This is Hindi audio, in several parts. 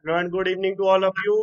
Hello and good evening to all of you.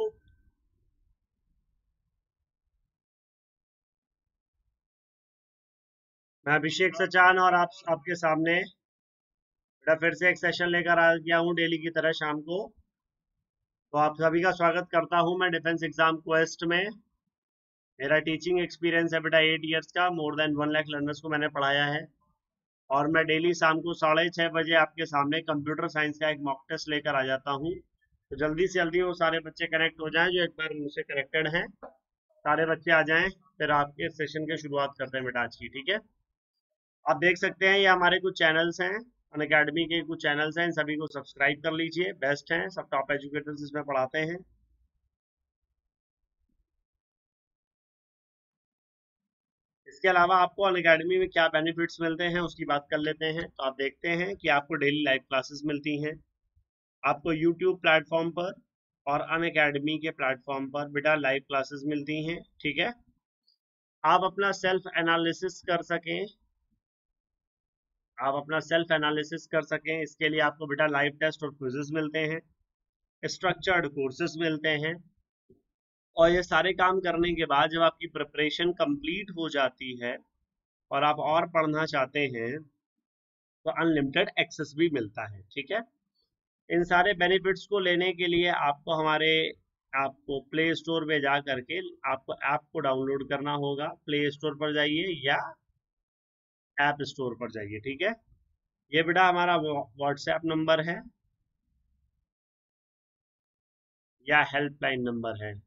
मैं अभिषेक सचान और आपके सामने बेटा फिर से एक सेशन लेकर आ गया हूँ डेली की तरह शाम को। तो आप सभी का स्वागत करता हूँ मैं डिफेंस एग्जाम क्वेस्ट में। मेरा टीचिंग एक्सपीरियंस है बेटा 8 इयर्स का। मोर देन 1 लाख लर्नर्स को मैंने पढ़ाया है और मैं डेली शाम को 6:30 बजे आपके सामने कंप्यूटर साइंस का एक मॉक टेस्ट लेकर आ जाता हूँ। तो जल्दी से जल्दी वो सारे बच्चे कनेक्ट हो जाएं जो एक बार मुझसे कनेक्टेड हैं। सारे बच्चे आ जाएं, फिर आपके सेशन की शुरुआत करते हैं बेटा आज की। ठीक है, आप देख सकते हैं ये हमारे कुछ चैनल्स हैं, अनअकैडमी के कुछ चैनल्स हैं, इन सभी को सब्सक्राइब कर लीजिए। बेस्ट हैं, सब टॉप एजुकेटर्स इसमें पढ़ाते हैं। इसके अलावा आपको अनअकैडमी में क्या बेनिफिट्स मिलते हैं उसकी बात कर लेते हैं। तो आप देखते हैं कि आपको डेली लाइव क्लासेस मिलती हैं, आपको यूट्यूब प्लेटफॉर्म पर और अनअकैडमी के प्लेटफॉर्म पर बेटा लाइव क्लासेस मिलती हैं। ठीक है, आप अपना सेल्फ एनालिसिस कर सकें, आप अपना सेल्फ एनालिसिस कर सकें, इसके लिए आपको बेटा लाइव टेस्ट और क्विजेस मिलते हैं, स्ट्रक्चर्ड कोर्सेज मिलते हैं। और ये सारे काम करने के बाद जब आपकी प्रिपरेशन कंप्लीट हो जाती है और आप और पढ़ना चाहते हैं तो अनलिमिटेड एक्सेस भी मिलता है। ठीक है, इन सारे बेनिफिट्स को लेने के लिए आपको प्ले स्टोर पे जा करके आपको ऐप को डाउनलोड करना होगा। प्ले स्टोर पर जाइए या ऐप स्टोर पर जाइए। ठीक है, ये बेटा हमारा व्हाट्सएप नंबर है या हेल्पलाइन नंबर है।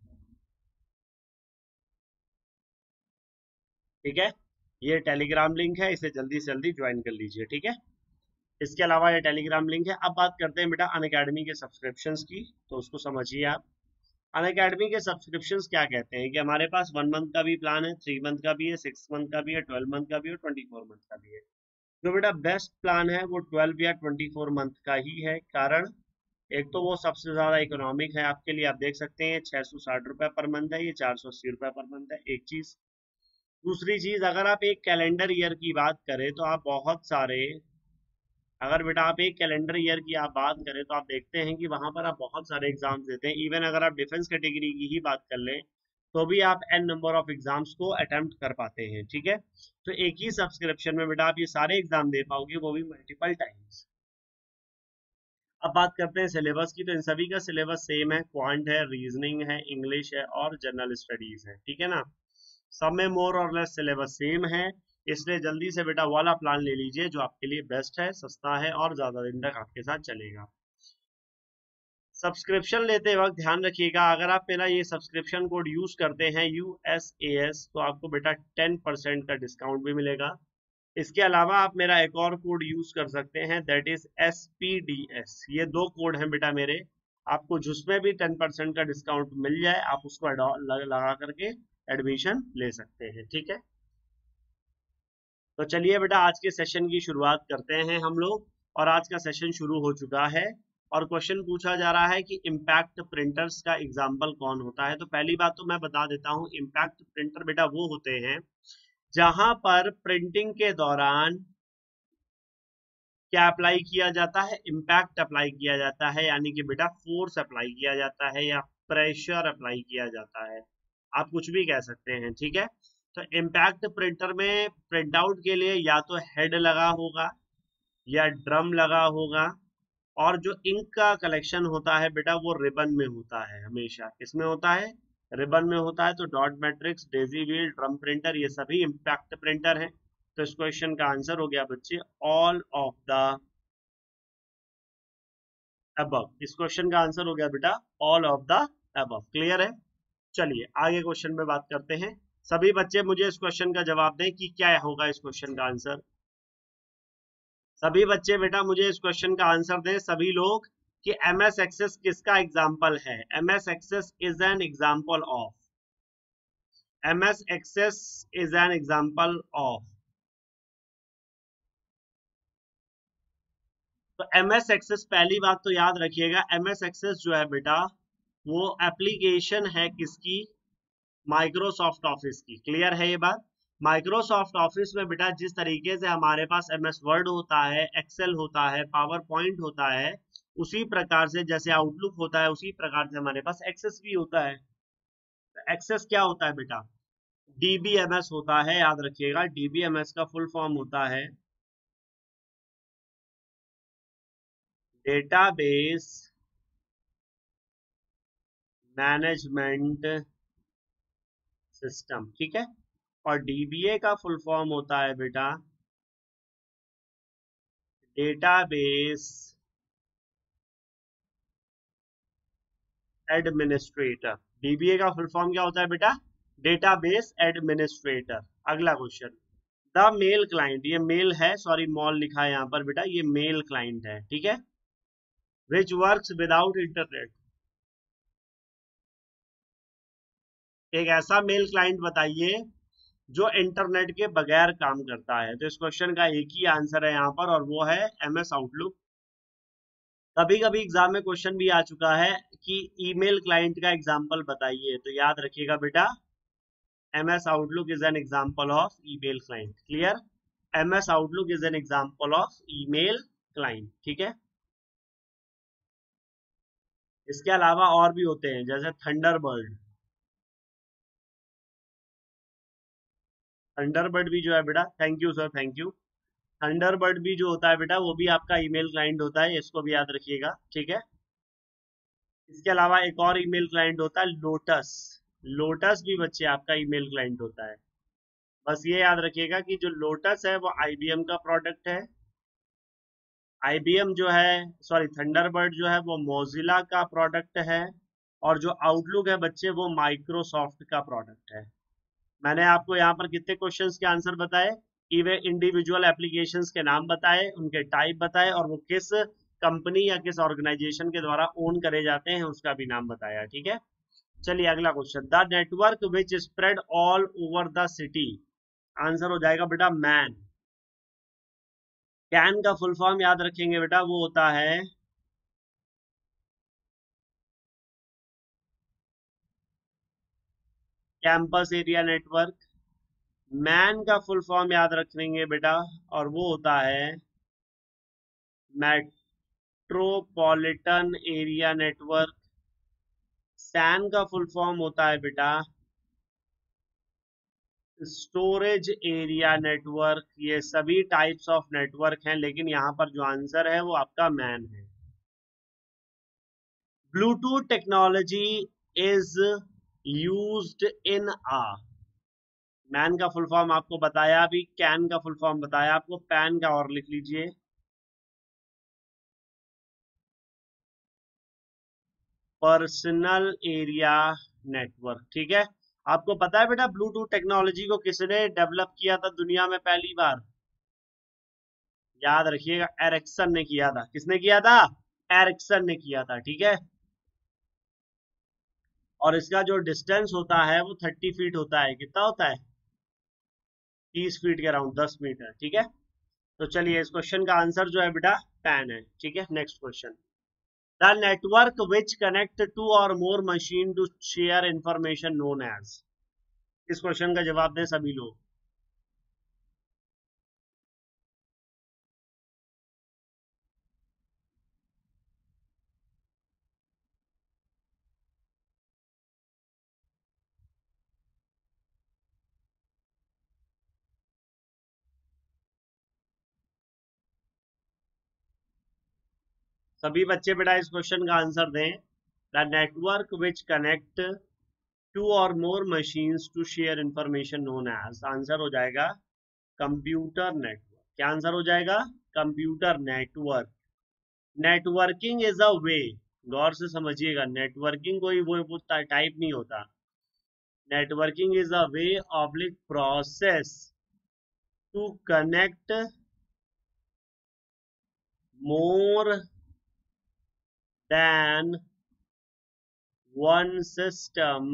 ठीक है, ये टेलीग्राम लिंक है, इसे जल्दी से जल्दी ज्वाइन कर लीजिए। ठीक है, इसके अलावा ये टेलीग्राम लिंक है। अब बात करते हैं बेटा अनअकैडमी के सब्सक्रिप्शंस की, तो उसको समझिए आप। अनअकैडमी के सब्सक्रिप्शंस क्या कहते हैं कि हमारे पास 1 मंथ का भी प्लान है, 3 मंथ का भी है, 6 मंथ का भी है, 12 मंथ का भी है, 24 मंथ का भी है। जो बेटा बेस्ट प्लान है वो 12 या 24 मंथ का ही है। कारण एक तो वो सबसे ज्यादा इकोनॉमिक है आपके लिए, आप देख सकते हैं 660 रुपए पर मंथ है, ये 480 रुपए पर मंथ है। एक चीज, दूसरी चीज, अगर आप एक कैलेंडर ईयर की बात करें तो आप बहुत सारे, अगर बेटा आप एक कैलेंडर ईयर की आप बात करें तो आप देखते हैं कि वहां पर आप बहुत सारे एग्जाम्स देते हैं। इवन अगर आप डिफेंस कैटेगरी की ही बात कर लें तो भी आप एन नंबर ऑफ एग्जाम्स को अटेम्प्ट कर पाते हैं। ठीक है, तो एक ही सब्सक्रिप्शन में बेटा आप ये सारे एग्जाम दे पाओगे, वो भी मल्टीपल टाइम्स। अब बात करते हैं सिलेबस की, तो इन सभी का सिलेबस सेम है। क्वांट है, रीजनिंग है, इंग्लिश है और जनरल स्टडीज है। ठीक है ना, सब में मोर और लेस सिलेबस सेम है। इसलिए जल्दी से बेटा वाला प्लान ले लीजिए जो आपके लिए बेस्ट है, सस्ता है और ज्यादा दिन तक आपके साथ चलेगा। सब्सक्रिप्शन लेते वक्त ध्यान रखिएगा, अगर आप मेरा ये सब्सक्रिप्शन कोड यूज करते हैं USAS तो आपको बेटा 10% का डिस्काउंट भी मिलेगा। इसके अलावा आप मेरा एक और कोड यूज कर सकते हैं, दैट इज SPDS। ये दो कोड हैं बेटा मेरे, आपको जिसमें भी 10% का डिस्काउंट मिल जाए आप उसको लगा करके एडमिशन ले सकते हैं। ठीक है, तो चलिए बेटा आज के सेशन की शुरुआत करते हैं हम लोग। और आज का सेशन शुरू हो चुका है और क्वेश्चन पूछा जा रहा है कि इम्पैक्ट प्रिंटर्स का एग्जाम्पल कौन होता है। तो पहली बात तो मैं बता देता हूँ, इम्पैक्ट प्रिंटर बेटा वो होते हैं जहां पर प्रिंटिंग के दौरान क्या अप्लाई किया जाता है, इम्पैक्ट अप्लाई किया जाता है, यानी कि बेटा फोर्स अप्लाई किया जाता है या प्रेशर अप्लाई किया जाता है, आप कुछ भी कह सकते हैं। ठीक है, तो इम्पैक्ट प्रिंटर में प्रिंट आउट के लिए या तो हेड लगा होगा या ड्रम लगा होगा, और जो इंक का कलेक्शन होता है बेटा वो रिबन में होता है। हमेशा किसमें होता है, रिबन में होता है। तो dot matrix, daisy wheel, drum printer, ये सभी इम्पैक्ट प्रिंटर हैं। तो इस क्वेश्चन का आंसर हो गया बच्चे ऑल ऑफ द अबव। इस क्वेश्चन का आंसर हो गया बेटा all of the above. Clear है, चलिए आगे क्वेश्चन में बात करते हैं। सभी बच्चे मुझे इस क्वेश्चन का जवाब दें कि क्या होगा इस क्वेश्चन का आंसर। सभी बच्चे बेटा मुझे इस क्वेश्चन का आंसर दें, सभी लोग, कि MS एक्सेस किसका एग्जाम्पल है। MS access is an example of, MS access is an example of. तो MS एक्सेस, पहली बात तो याद रखिएगा, MS एक्सेस जो है बेटा वो एप्लीकेशन है किसकी, माइक्रोसॉफ्ट ऑफिस की। क्लियर है ये बात। माइक्रोसॉफ्ट ऑफिस में बेटा जिस तरीके से हमारे पास MS वर्ड होता है, एक्सेल होता है, पावर पॉइंट होता है, उसी प्रकार से जैसे आउटलुक होता है उसी प्रकार से हमारे पास एक्सेस भी होता है। एक्सेस क्या होता है बेटा? डीबीएमएस होता है, याद रखिएगा। डीबीएमएस का फुल फॉर्म होता है डेटाबेस मैनेजमेंट सिस्टम, ठीक है। और डीबीए का फुल फॉर्म होता है बेटा डेटाबेस एडमिनिस्ट्रेटर। डीबीए का फुल फॉर्म क्या होता है बेटा? Database administrator. अगला क्वेश्चन, द मेल क्लाइंट, ये मेल है, सॉरी मॉल लिखा है यहाँ पर बेटा, ये मेल क्लाइंट है, ठीक है। विच वर्क्स विदाउट इंटरनेट, एक ऐसा मेल क्लाइंट बताइए जो इंटरनेट के बगैर काम करता है। तो इस क्वेश्चन का एक ही आंसर है यहाँ पर, और वो है एमएस आउटलुक। कभी कभी एग्जाम में क्वेश्चन भी आ चुका है कि ईमेल क्लाइंट का एग्जांपल बताइए, तो याद रखिएगा बेटा MS outlook is an example of email client. Clear? MS outlook is an example of email client, ठीक है। इसके अलावा और भी होते हैं जैसे थंडरबर्ड। थंडरबर्ड भी जो है बेटा, thank you sir, thank you. Thunderbird भी जो होता है बेटा वो भी आपका ईमेल क्लाइंट होता है, इसको भी याद रखिएगा, ठीक है। इसके अलावा एक और ईमेल क्लाइंट होता है लोटस। लोटस भी बच्चे आपका ईमेल क्लाइंट होता है। बस ये याद रखिएगा कि जो लोटस है वो आईबीएम का प्रोडक्ट है। आईबीएम जो है, सॉरी थंडरबर्ड जो है वो मोजिला का प्रोडक्ट है। और जो आउटलुक है बच्चे वो माइक्रोसॉफ्ट का प्रोडक्ट है। मैंने आपको यहाँ पर कितने क्वेश्चंस के आंसर बताए कि वे इंडिविजुअल एप्लीकेशंस के नाम बताए, उनके टाइप बताए, और वो किस कंपनी या किस ऑर्गेनाइजेशन के द्वारा ओन करे जाते हैं उसका भी नाम बताया, ठीक है। चलिए अगला question, the network which spread all over the city. Answer हो जाएगा बेटा मैन। कैन का फुल फॉर्म याद रखेंगे बेटा, वो होता है कैंपस एरिया नेटवर्क। मैन का फुल फॉर्म याद रखेंगे बेटा, और वो होता है मेट्रोपॉलिटन एरिया नेटवर्क। सैन का फुल फॉर्म होता है बेटा स्टोरेज एरिया नेटवर्क। ये सभी टाइप्स ऑफ नेटवर्क हैं, लेकिन यहाँ पर जो आंसर है वो आपका मैन है। Bluetooth technology is used in uh. MAN का फुल फॉर्म आपको बताया अभी, कैन का फुल फॉर्म बताया आपको, पैन का और लिख लीजिए पर्सनल एरिया नेटवर्क, ठीक है। आपको पता है बेटा ब्लूटूथ टेक्नोलॉजी को किसने डेवलप किया था दुनिया में पहली बार? याद रखिएगा एरिक्सन ने किया था। किसने किया था? एरिक्सन ने किया था, ठीक है। और इसका जो डिस्टेंस होता है वो 30 फीट होता है। कितना होता है? 30 फीट के अराउंड, 10 मीटर, ठीक है। तो चलिए इस क्वेश्चन का आंसर जो है बेटा पैन है, ठीक है। Next question, the network which connect two और more machine to share information known as. इस क्वेश्चन का जवाब दें सभी लोग। सभी बच्चे बेटा इस क्वेश्चन का आंसर दें। The network which connect two और more machines to share information known as. Answer हो जाएगा कंप्यूटर नेटवर्क। क्या आंसर हो जाएगा? Computer network. Networking is a way, गौर से समझिएगा, नेटवर्किंग कोई वो टाइप नहीं होता। Networking is a way oblique process to connect more than one system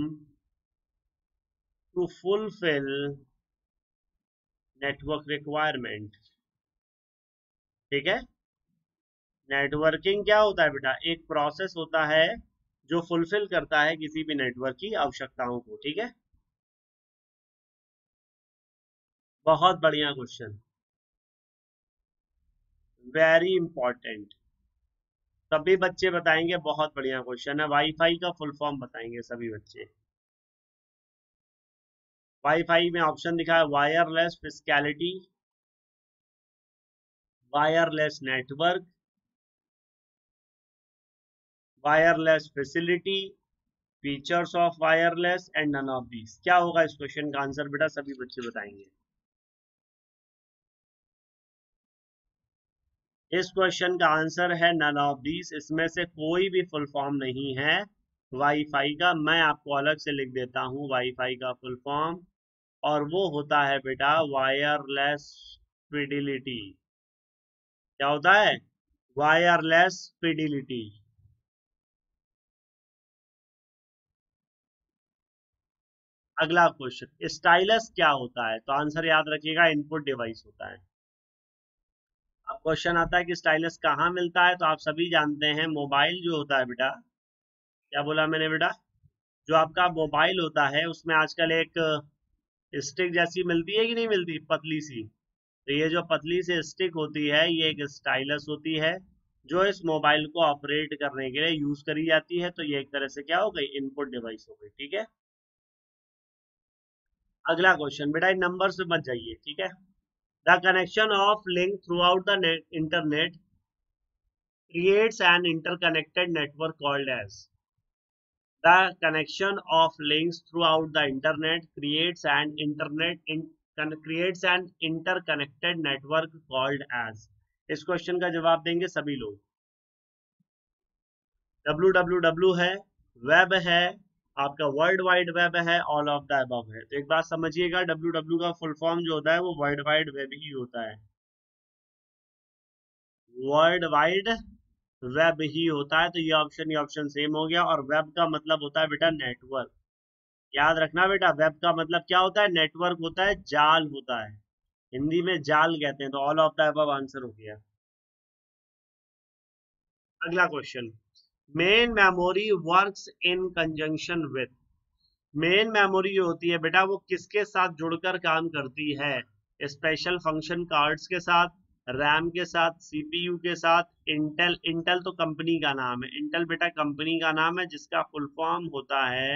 to fulfil network requirement, ठीक है। नेटवर्किंग क्या होता है बेटा? एक प्रोसेस होता है जो फुलफिल करता है किसी भी नेटवर्क की आवश्यकताओं को, ठीक है। बहुत बढ़िया क्वेश्चन, वेरी इंपॉर्टेंट। सभी बच्चे बताएंगे, बहुत बढ़िया क्वेश्चन है। वाईफाई का फुल फॉर्म बताएंगे सभी बच्चे। वाईफाई में ऑप्शन दिखा है wireless physicality, wireless network, wireless facility, features of wireless and none of these. क्या होगा इस क्वेश्चन का आंसर बेटा, सभी बच्चे बताएंगे। इस क्वेश्चन का आंसर है नन ऑफ दीज, इसमें से कोई भी फुल फॉर्म नहीं है वाईफाई का। मैं आपको अलग से लिख देता हूं वाईफाई का फुल फॉर्म, और वो होता है बेटा वायरलेस फिडिलिटी। क्या होता है? Wireless fidelity. अगला क्वेश्चन, स्टाइलस क्या होता है? तो आंसर याद रखिएगा, इनपुट डिवाइस होता है। अब क्वेश्चन आता है कि स्टाइलस कहाँ मिलता है, तो आप सभी जानते हैं मोबाइल जो होता है बेटा, क्या बोला मैंने बेटा, जो आपका मोबाइल होता है उसमें आजकल एक स्टिक जैसी मिलती है कि नहीं मिलती, पतली सी। तो ये जो पतली सी स्टिक होती है ये एक स्टाइलस होती है, जो इस मोबाइल को ऑपरेट करने के लिए यूज करी जाती है। तो ये एक तरह से क्या हो गई, इनपुट डिवाइस हो गई। ठीक है, अगला क्वेश्चन बेटा, इन नंबर से मत जाइए, ठीक है। The connection of link throughout the internet creates an interconnected network called as. The connection of links throughout the internet creates an interconnected network called as. इस क्वेश्चन का जवाब देंगे सभी लोग। www है, वेब है, आपका वर्ल्ड वाइड वेब है, ऑल ऑफ द अबव है। तो एक बात समझिएगा, www का फुल फॉर्म जो होता है वो वर्ल्ड वाइड वेब ही होता है, वर्ल्ड वाइड वेब ही होता है। तो ये ऑप्शन सेम हो गया। और वेब का मतलब होता है बेटा नेटवर्क। याद रखना बेटा, वेब का मतलब क्या होता है, नेटवर्क होता है, जाल होता है, हिंदी में जाल कहते हैं। तो all of the above answer हो गया। अगला question, main memory works in conjunction with. Main memory जो होती है बेटा वो किसके साथ जुड़कर काम करती है? स्पेशल फंक्शन कार्ड्स के साथ, रैम के साथ, सीपीयू के साथ, इंटेल। इंटेल तो कंपनी का नाम है, इंटेल बेटा कंपनी का नाम है जिसका फुल फॉर्म होता है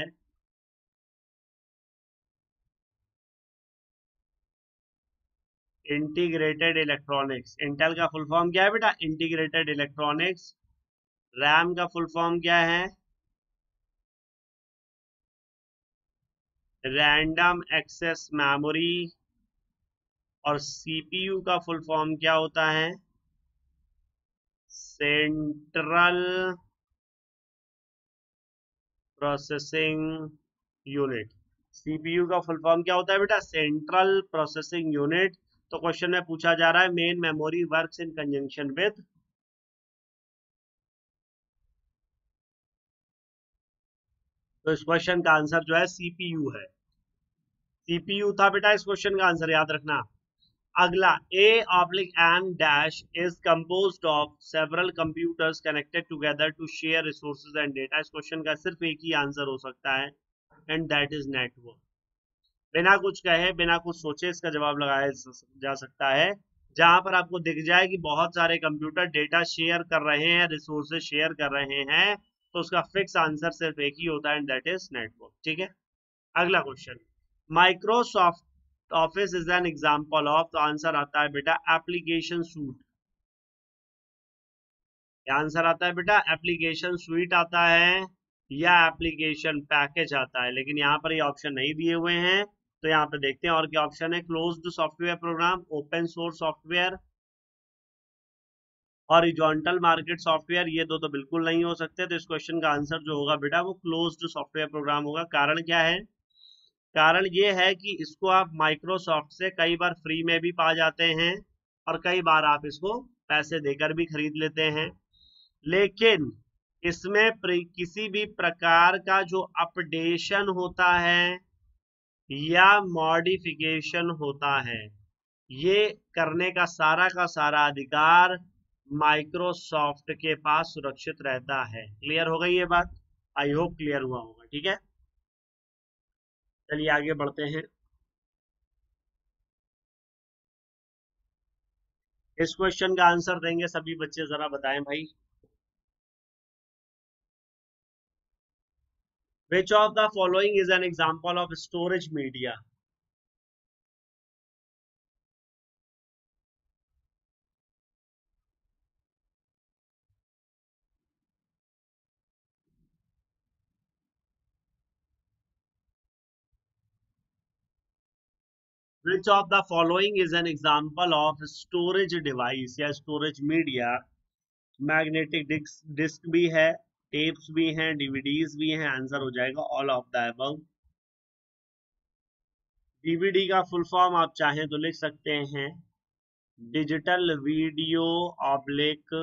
इंटीग्रेटेड इलेक्ट्रॉनिक्स। इंटेल का फुल फॉर्म क्या है बेटा, इंटीग्रेटेड इलेक्ट्रॉनिक्स। रैम का फुल फॉर्म क्या है, रैंडम एक्सेस मेमोरी। और सीपीयू का फुल फॉर्म क्या होता है, सेंट्रल प्रोसेसिंग यूनिट। सीपीयू का फुल फॉर्म क्या होता है बेटा, सेंट्रल प्रोसेसिंग यूनिट। तो क्वेश्चन में पूछा जा रहा है main memory works in conjunction with. तो इस क्वेश्चन का आंसर जो है सीपीयू है। सीपीयू था बेटा इस क्वेश्चन का आंसर, याद रखना। अगला, A oblique N dash is composed of several computers connected together to share resources and data। इस क्वेश्चन का सिर्फ एक ही आंसर हो सकता है, एंड दैट इज नेटवर्क। बिना कुछ कहे, बिना कुछ सोचे इसका जवाब लगाया जा सकता है। जहां पर आपको दिख जाए कि बहुत सारे कंप्यूटर डेटा शेयर कर रहे हैं, रिसोर्सेज शेयर कर रहे हैं, तो उसका फिक्स आंसर सिर्फ एक ही होता है, एंड दैट इज नेटवर्क। ठीक है, अगला question, Microsoft Office is an example of. तो आंसर आता है बेटा एप्लीकेशन सूट। क्या आंसर आता है बेटा, एप्लीकेशन स्वीट आता है या एप्लीकेशन पैकेज आता है। लेकिन यहाँ पर ये ऑप्शन नहीं दिए हुए हैं, तो यहाँ पे देखते हैं और क्या ऑप्शन है। Closed software program, open source software, horizontal market software. ये दो तो बिल्कुल नहीं हो सकते। तो इस क्वेश्चन का आंसर जो होगा बेटा वो क्लोज्ड सॉफ्टवेयर प्रोग्राम होगा। कारण क्या है, कारण ये है कि इसको आप माइक्रोसॉफ्ट से कई बार फ्री में भी पा जाते हैं, और कई बार आप इसको पैसे देकर भी खरीद लेते हैं। लेकिन इसमें किसी भी प्रकार का जो अपडेशन होता है या मॉडिफिकेशन होता है, ये करने का सारा अधिकार माइक्रोसॉफ्ट के पास सुरक्षित रहता है। क्लियर हो गई ये बात? आई होप क्लियर हुआ होगा। ठीक है, चलिए आगे बढ़ते हैं। इस क्वेश्चन का आंसर देंगे सभी बच्चे, जरा बताएं भाई। Which of the following is an example of storage media? Which of the following is an example of storage device या storage media? मैग्नेटिक डिस्क भी है, टेप्स भी हैं, डीवीडीज भी हैं, आंसर हो जाएगा all of the above. DVD का फुल फॉर्म आप चाहें तो लिख सकते हैं digital video oblique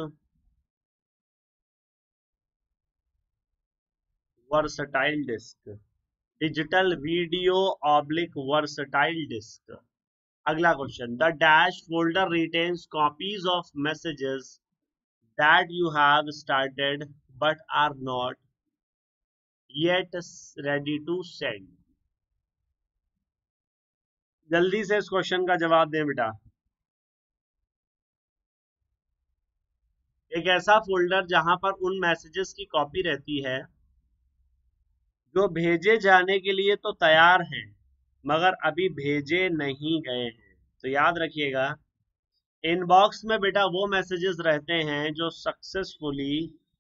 versatile disc, digital video oblique versatile disc. अगला question, the dash folder retains copies of messages that you have started but are not yet ready to send। जल्दी से इस क्वेश्चन का जवाब दें बेटा। एक ऐसा फोल्डर जहां पर उन मैसेजेस की कॉपी रहती है जो भेजे जाने के लिए तो तैयार हैं मगर अभी भेजे नहीं गए हैं। तो याद रखिएगा, इनबॉक्स में बेटा वो मैसेजेस रहते हैं जो सक्सेसफुली,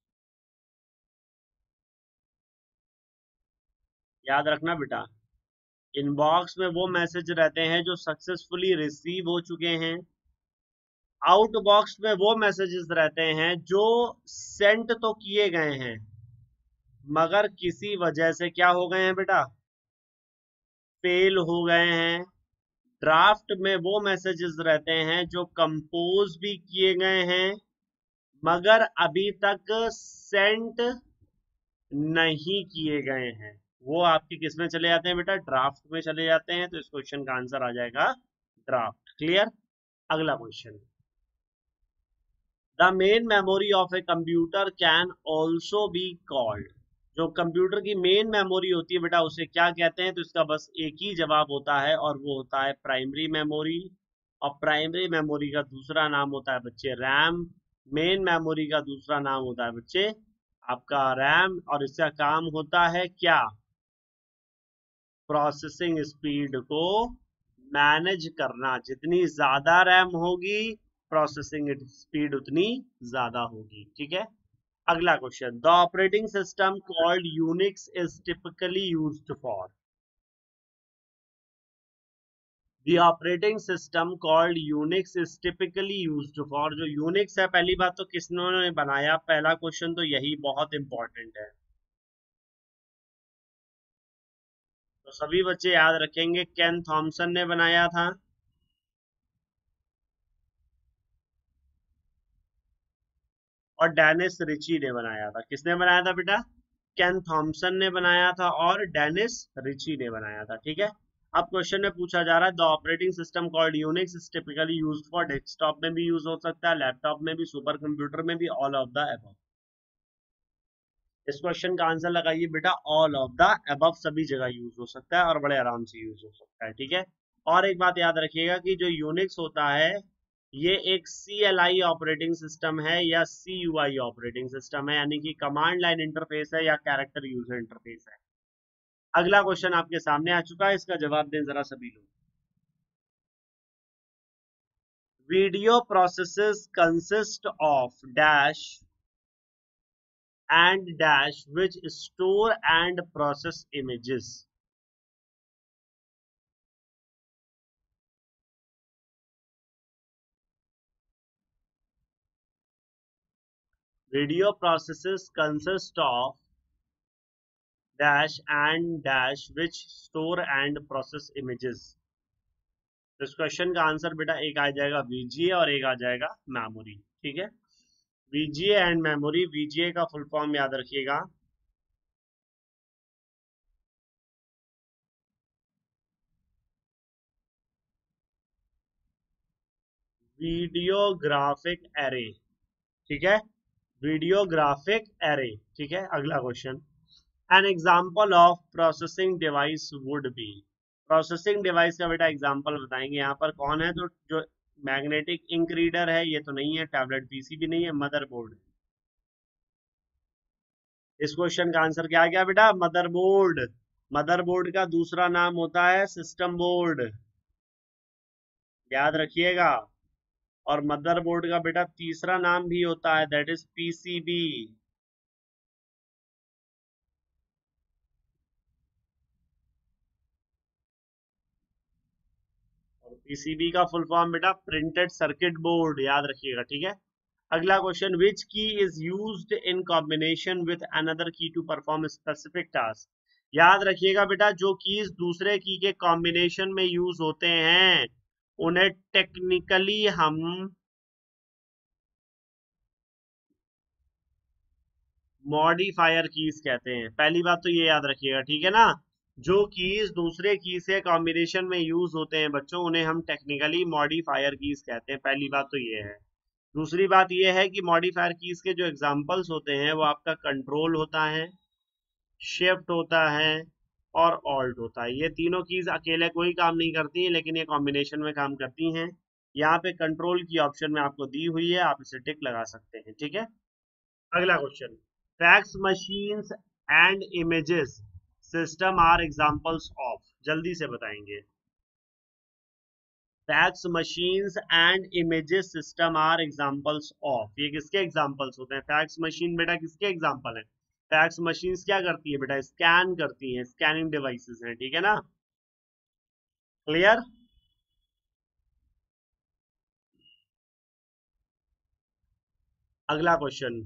याद रखना बेटा, इनबॉक्स में वो मैसेज रहते हैं जो सक्सेसफुली रिसीव हो चुके हैं। आउटबॉक्स में वो मैसेजेस रहते हैं जो सेंड तो किए गए हैं मगर किसी वजह से क्या हो गए हैं बेटा, फेल हो गए हैं। ड्राफ्ट में वो मैसेजेस रहते हैं जो कंपोज भी किए गए हैं मगर अभी तक सेंड नहीं किए गए हैं। वो आपके किस में चले जाते हैं बेटा, ड्राफ्ट में चले जाते हैं। तो इस क्वेश्चन का आंसर आ जाएगा ड्राफ्ट। क्लियर। अगला question, the main memory of a computer can also be called. जो कंप्यूटर की मेन मेमोरी होती है बेटा उसे क्या कहते हैं? तो इसका बस एक ही जवाब होता है और वो होता है प्राइमरी मेमोरी। और प्राइमरी मेमोरी का दूसरा नाम होता है बच्चे रैम। मेन मेमोरी का दूसरा नाम होता है बच्चे आपका रैम। और इसका काम होता है क्या, प्रोसेसिंग स्पीड को मैनेज करना। जितनी ज्यादा रैम होगी प्रोसेसिंग स्पीड उतनी ज्यादा होगी। ठीक है। अगला question, the operating system called Unix is typically used for. The operating system called Unix is typically used for. जो यूनिक्स है, पहली बात तो किसने बनाया, पहला क्वेश्चन तो यही बहुत इंपॉर्टेंट है। तो सभी बच्चे याद रखेंगे, केन थॉमसन ने बनाया था। और डेनिस रिची ने बनाया था। किसने बनाया था बेटा, केन थॉमसन ने बनाया था और डेनिस रिची ने बनाया था। ठीक है। अब क्वेश्चन में पूछा जा रहा है, the operating system called Unix is typically used for. Desktop में भी यूज हो सकता है, लैपटॉप में भी, सुपर कंप्यूटर में भी, ऑल ऑफ द अबव। इस क्वेश्चन का आंसर लगाइए बेटा, ऑल ऑफ द अबव सभी जगह यूज हो सकता है और बड़े आराम से यूज हो सकता है। ठीक है। और एक बात याद रखिएगा कि जो यूनिक्स होता है ये एक CLI ऑपरेटिंग सिस्टम है या CUI ऑपरेटिंग सिस्टम है, यानी कि कमांड लाइन इंटरफेस है या कैरेक्टर यूजर इंटरफेस है। अगला क्वेश्चन आपके सामने आ चुका है, इसका जवाब दें जरा सभी लोग। Video processes consist of dash and dash which store and process images। Video processes consist of dash and dash which store and process images। तो इस क्वेश्चन का आंसर बेटा एक आ जाएगा VGA और एक आ जाएगा मेमोरी। ठीक है। VGA and memory. VGA का फुल फॉर्म याद रखिएगा, वीडियो ग्राफिक एरे। ठीक है, वीडियो ग्राफिक एरे। ठीक है। अगला question, an example of processing device would be. Processing device का बेटा एग्जाम्पल बताएंगे। यहाँ पर कौन है, तो जो मैग्नेटिक इंक रीडर है ये तो नहीं है, टैबलेट PC भी नहीं है, मदरबोर्ड है। इस क्वेश्चन का आंसर क्या गया बेटा? मदरबोर्ड। मदरबोर्ड का दूसरा नाम होता है सिस्टम बोर्ड, याद रखिएगा। और मदरबोर्ड का बेटा तीसरा नाम भी होता है, दैट इज पीसीबी। और पीसीबी का फुल फॉर्म बेटा प्रिंटेड सर्किट बोर्ड, याद रखिएगा, ठीक है। अगला question, which key is used in combination with another key to perform specific task. याद रखिएगा बेटा, जो कीज दूसरे की के कॉम्बिनेशन में यूज होते हैं उन्हें टेक्निकली हम मॉडिफायर कीज कहते हैं। पहली बात तो ये याद रखिएगा, ठीक है ना। जो कीज दूसरे की से कॉम्बिनेशन में यूज होते हैं बच्चों, उन्हें हम टेक्निकली मॉडिफायर कीज कहते हैं। पहली बात तो ये है। दूसरी बात ये है कि मॉडिफायर कीज के जो एग्जांपल्स होते हैं वो आपका कंट्रोल होता है, शिफ्ट होता है और ऑल्ट होता है। ये तीनों कीज अकेले कोई काम नहीं करती हैं, लेकिन ये कॉम्बिनेशन में काम करती हैं। यहाँ पे कंट्रोल की ऑप्शन में आपको दी हुई है, आप इसे टिक लगा सकते हैं, ठीक है। अगला question, fax machines and images system are examples of, जल्दी से बताएंगे। Fax machines and images system are examples of, ये किसके एग्जांपल्स होते हैं? फैक्स मशीन बेटा किसके एग्जांपल है? फैक्स मशीन्स क्या करती है बेटा? स्कैन करती हैं, स्कैनिंग डिवाइसेस हैं, ठीक है ना। क्लियर। अगला question,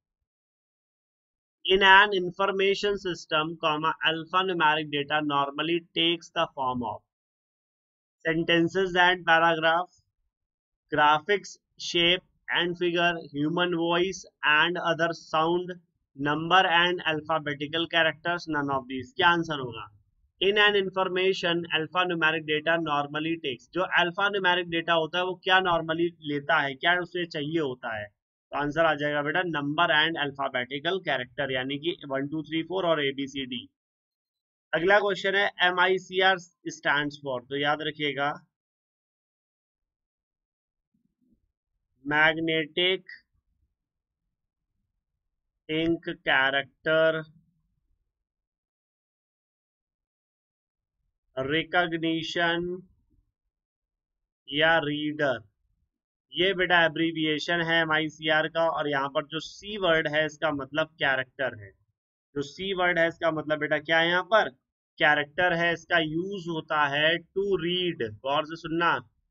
in an information system, alphanumeric data normally takes the form of sentences and paragraphs, graphics, shape and figure, human voice and other sound, number and alphabetical characters, none of these। क्या आंसर होगा? In an information alpha numeric data normally takes, जो अल्फा न्यूमेरिक डेटा होता है वो क्या नॉर्मली लेता है, क्या उसे चाहिए होता है? तो आंसर आ जाएगा बेटा नंबर एंड अल्फाबेटिकल कैरेक्टर, यानी कि 1 2 3 4 और ABCD। अगला क्वेश्चन है MICR स्टैंड्स फॉर, तो याद रखिएगा मैग्नेटिक इंक कैरेक्टर रिकॉग्निशन या रीडर। ये बेटा एब्रीविएशन है MICR का, और यहाँ पर जो सी वर्ड है इसका मतलब कैरेक्टर है। जो सी वर्ड है इसका मतलब बेटा क्या है? यहाँ पर कैरेक्टर है। इसका यूज होता है टू रीड, गौर से सुनना,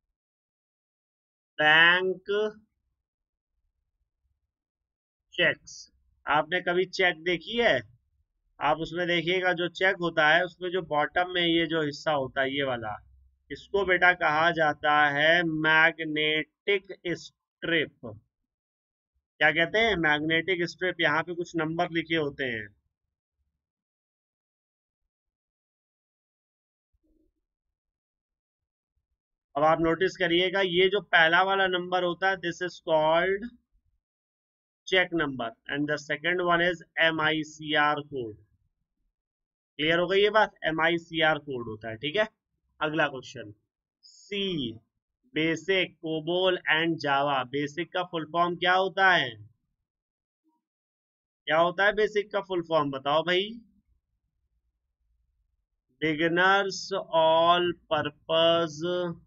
बैंक चेक्स। आपने कभी चेक देखी है? आप उसमें देखिएगा जो चेक होता है उसमें जो बॉटम में ये जो हिस्सा होता है ये वाला, इसको बेटा कहा जाता है मैग्नेटिक स्ट्रिप। क्या कहते हैं? Magnetic strip. यहाँ पे कुछ नंबर लिखे होते हैं। अब आप नोटिस करिएगा ये जो पहला वाला नंबर होता है this is called cheque number and the second one is MICR code. Clear हो गई ये बात? MICR कोड होता है, ठीक है। अगला question, C, BASIC, COBOL and Java. BASIC का फुल फॉर्म क्या होता है? क्या होता है बेसिक का फुल फॉर्म? बताओ भाई। Beginners all purpose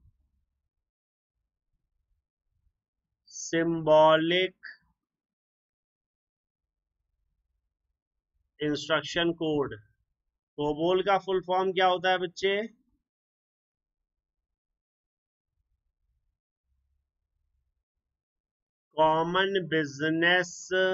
symbolic instruction code. COBOL का फुल फॉर्म क्या होता है बच्चे? कॉमन बिजनेस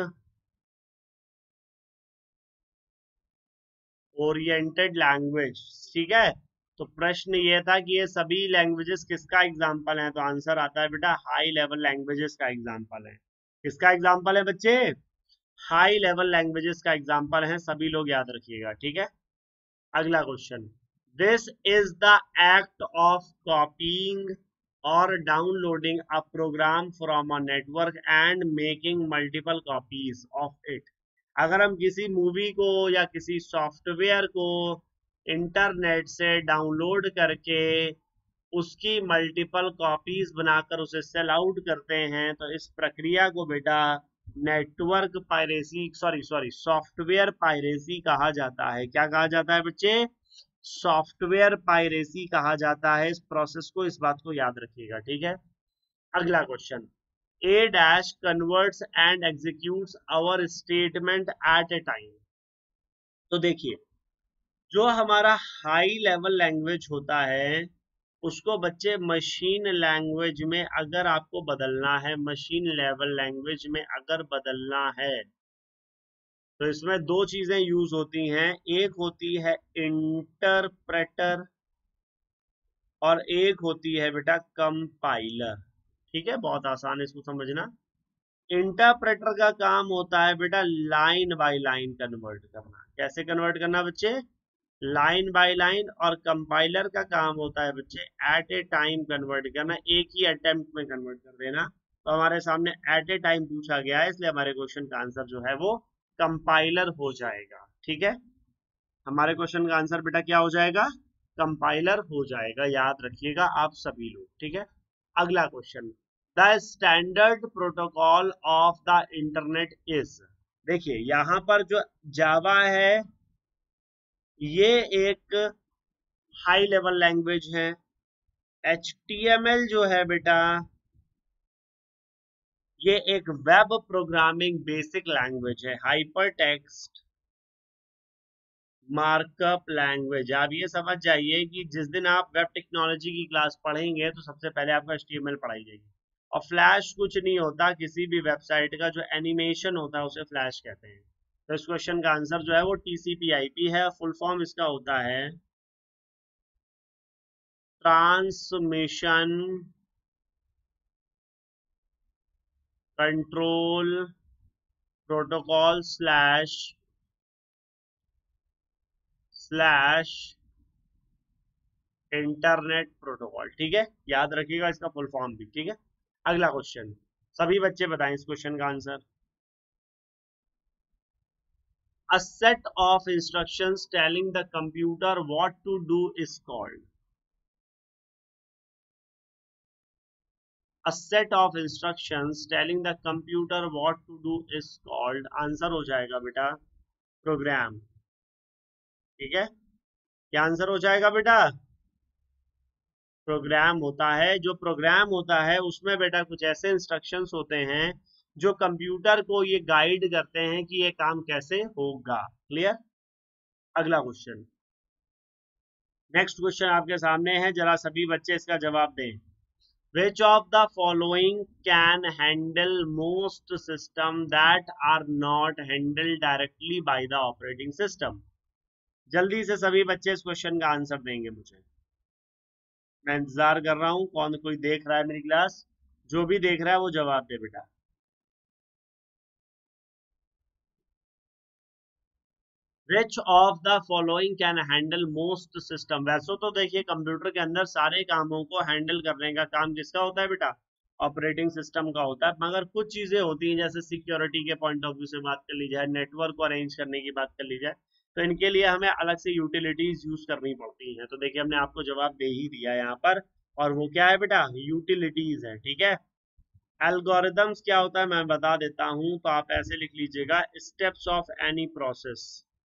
ओरिएंटेड लैंग्वेज, ठीक है। तो प्रश्न ये था कि ये सभी लैंग्वेजेस किसका एग्जाम्पल है? तो आंसर आता है बेटा हाई लेवल लैंग्वेजेस का एग्जाम्पल है। किसका एग्जाम्पल है बच्चे? हाई लेवल लैंग्वेजेस का एग्जाम्पल है, सभी लोग याद रखिएगा, ठीक है। अगला question, this is the act of copying और downloading a program from a network and making multiple copies of it. अगर हम किसी मूवी को या किसी सॉफ्टवेयर को इंटरनेट से डाउनलोड करके उसकी मल्टीपल कॉपीज बनाकर उसे सेल आउट करते हैं तो इस प्रक्रिया को बेटा network piracy, sorry software piracy कहा जाता है। क्या कहा जाता है बच्चे? सॉफ्टवेयर पायरेसी कहा जाता है इस प्रोसेस को, इस बात को याद रखिएगा, ठीक है। अगला question, a dash converts and executes our statement at a time. तो देखिए, जो हमारा हाई लेवल लैंग्वेज होता है उसको बच्चे मशीन लैंग्वेज में अगर आपको बदलना है, मशीन लेवल लैंग्वेज में अगर बदलना है, तो इसमें दो चीजें यूज होती हैं। एक होती है इंटरप्रेटर और एक होती है बेटा कंपाइलर। ठीक है, बहुत आसान है इसको समझना। इंटरप्रेटर का काम होता है बेटा लाइन बाय लाइन कन्वर्ट करना। कैसे कन्वर्ट करना बच्चे? Line by line. और कंपाइलर का काम होता है बच्चे एट ए टाइम कन्वर्ट करना, एक ही अटेम्प्ट में कन्वर्ट कर देना। तो हमारे सामने एट ए टाइम पूछा गया है, इसलिए हमारे क्वेश्चन का आंसर जो है वो कंपाइलर हो जाएगा। ठीक है, हमारे क्वेश्चन का आंसर बेटा क्या हो जाएगा? कंपाइलर हो जाएगा, याद रखिएगा आप सभी लोग। ठीक है, अगला question, the standard protocol of the internet is. देखिए यहां पर जो जावा है ये एक हाई लेवल लैंग्वेज है। HTML जो है बेटा ये एक वेब प्रोग्रामिंग बेसिक लैंग्वेज है, हाइपर टेक्स्ट मार्कअप लैंग्वेज। आप ये समझ जाइए कि जिस दिन आप वेब टेक्नोलॉजी की क्लास पढ़ेंगे तो सबसे पहले आपको HTML पढ़ाई जाएगी। और फ्लैश कुछ नहीं होता, किसी भी वेबसाइट का जो एनिमेशन होता है उसे फ्लैश कहते हैं। तो इस क्वेश्चन का आंसर जो है वो TCP/IP है। फुल फॉर्म इसका होता है transmission control protocol slash internet protocol. ठीक है, याद रखिएगा इसका फुल फॉर्म भी। ठीक है, अगला क्वेश्चन, सभी बच्चे बताएं इस क्वेश्चन का answer. A set of instructions telling the computer what to do is called. A set of instructions telling the computer what to do is called, answer हो जाएगा बेटा प्रोग्राम। ठीक है, क्या आंसर हो जाएगा बेटा? प्रोग्राम होता है। जो प्रोग्राम होता है उसमें बेटा कुछ ऐसे इंस्ट्रक्शंस होते हैं जो कंप्यूटर को ये गाइड करते हैं कि ये काम कैसे होगा। क्लियर? अगला क्वेश्चन, नेक्स्ट क्वेश्चन आपके सामने है, जरा सभी बच्चे इसका जवाब दें। Which of the following can handle most system that are not handled directly by the operating system? जल्दी से सभी बच्चे इस क्वेश्चन का आंसर देंगे मुझे। मैं इंतजार कर रहा हूं, कौन कोई देख रहा है मेरी क्लास? जो भी देख रहा है वो जवाब दे बेटा। Which of the following can handle most system? वैसे तो देखिए कंप्यूटर के अंदर सारे कामों को हैंडल करने का काम किसका होता है बेटा? ऑपरेटिंग सिस्टम का होता है। मगर कुछ चीजें होती हैं, जैसे सिक्योरिटी के पॉइंट ऑफ व्यू से बात कर ली जाए, नेटवर्क को अरेंज करने की बात कर ली जाए, तो इनके लिए हमें अलग से यूटिलिटीज यूज करनी पड़ती हैं। तो देखिए हमने आपको जवाब दे ही दिया यहाँ पर, और वो क्या है बेटा? यूटिलिटीज है। ठीक है, एल्गोरिदम्स क्या होता है मैं बता देता हूं, तो आप ऐसे लिख लीजिएगा, स्टेप्स ऑफ एनी प्रोसेस।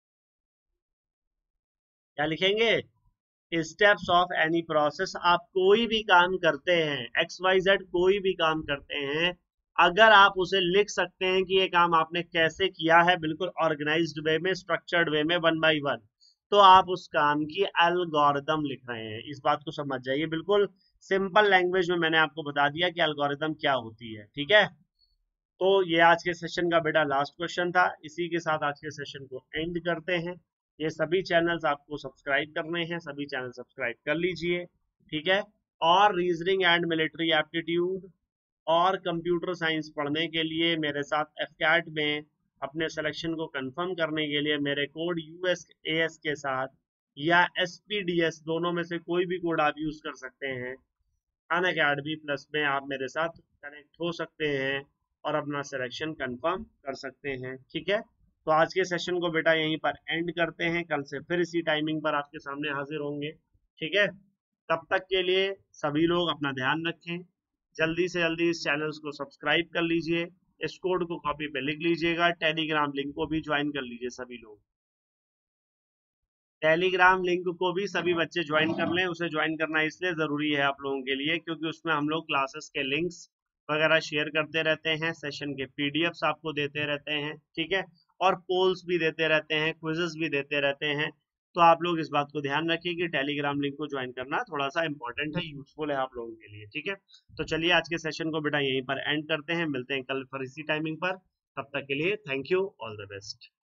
क्या लिखेंगे? Steps of any process. आप कोई भी काम करते हैं, XYZ कोई भी काम करते हैं, अगर आप उसे लिख सकते हैं कि ये काम आपने कैसे किया है, बिल्कुल ऑर्गेनाइज्ड वे में, स्ट्रक्चर्ड वे में, 1 बाय 1, तो आप उस काम की एल्गोरिदम लिख रहे हैं। इस बात को समझ जाइए, बिल्कुल सिंपल लैंग्वेज में मैंने आपको बता दिया कि एल्गोरिदम क्या होती है। ठीक है, तो ये आज के सेशन का बेटा लास्ट क्वेश्चन था। इसी के साथ आज के सेशन को एंड करते हैं। ये सभी चैनल्स आपको सब्सक्राइब करने हैं, सभी चैनल सब्सक्राइब कर लीजिए। ठीक है, और रीजनिंग एंड मिलिट्री एप्टीट्यूड और कंप्यूटर साइंस पढ़ने के लिए मेरे साथ FCAT में अपने सिलेक्शन को कंफर्म करने के लिए मेरे कोड USAS के साथ या SPDS दोनों में से कोई भी कोड आप यूज कर सकते हैं। अनअकैडमी प्लस में आप मेरे साथ कनेक्ट हो सकते हैं और अपना सिलेक्शन कंफर्म कर सकते हैं। ठीक है, तो आज के सेशन को बेटा यहीं पर एंड करते हैं, कल से फिर इसी टाइमिंग पर आपके सामने हाजिर होंगे। ठीक है, तब तक के लिए सभी लोग अपना ध्यान रखें, जल्दी से जल्दी इस चैनल को सब्सक्राइब कर लीजिए इस कोड को कॉपी पे लिख लीजिएगा, टेलीग्राम लिंक को भी ज्वाइन कर लीजिए सभी लोग। टेलीग्राम लिंक को भी सभी बच्चे ज्वाइन कर लें। उसे ज्वाइन करना इसलिए जरूरी है आप लोगों के लिए क्योंकि उसमें हम लोग क्लासेस के लिंक्स वगैरह शेयर करते रहते हैं, सेशन के पीडीएफ्स आपको देते रहते हैं, ठीक है, और पोल्स भी देते रहते हैं, क्विजेस भी देते रहते हैं। तो आप लोग इस बात को ध्यान रखिए कि टेलीग्राम लिंक को ज्वाइन करना थोड़ा सा इंपॉर्टेंट है, यूजफुल है आप लोगों के लिए, ठीक है। तो चलिए आज के सेशन को बेटा यहीं पर एंड करते हैं, मिलते हैं कल फिर इसी टाइमिंग पर। तब तक के लिए thank you, all the best.